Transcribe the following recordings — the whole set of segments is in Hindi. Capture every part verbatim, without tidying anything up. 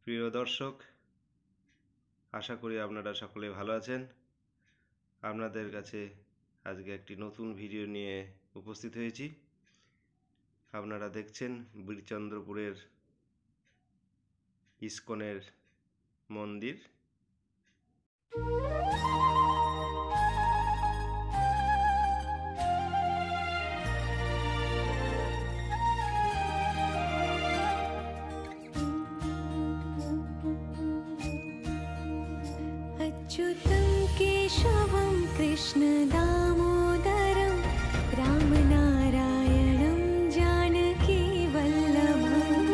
প্রিয় দর্শক, আশা করি আপনারা সকলে ভালো আছেন। আপনাদের কাছে আজকে একটি নতুন ভিডিও নিয়ে উপস্থিত হয়েছি। আপনারা দেখছেন বীরচন্দ্রপুরের ইস্কনের মন্দির। अच्युतं केशवं कृष्ण दामोदरं रामनारायणं जानकी वल्लभम्।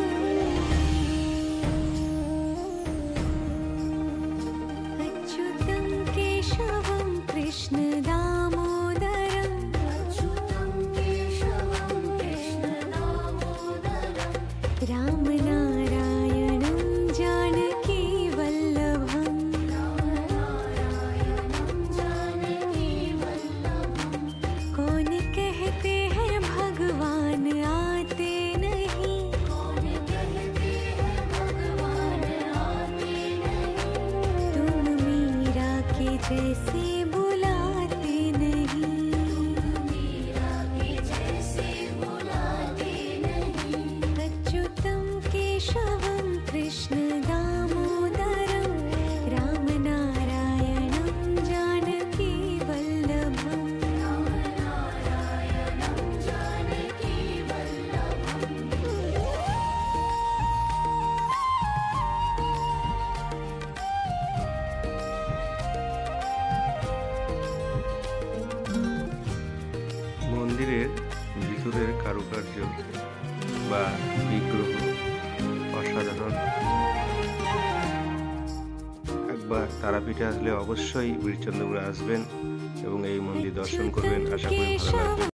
अच्युतं केशवं कृष्ण दामोदरं अच्युतं केशवं कृष्ण दामोदरं रामनारायणं जानकी वल्लभम्। कौन कहते हैं भगवान आते नहीं, कौन कहते हैं भगवान आते नहीं, तुम मीरा के जैसे बुलाते नहीं, मीरा के जैसे बुलाते नहीं। अच्युतं केशवं कृष्ण दामोदरं रामनारायणं जानकी वल्लभम्। মন্দিরের ভিতরের কারুকার্য বা বিগ্রহ অসাধারণ। একবার তারাপীঠে আসলে অবশ্যই বীরচন্দ্রপুরে আসবেন এবং এই মন্দির দর্শন করবেন। আশা করি ভালো লাগবে।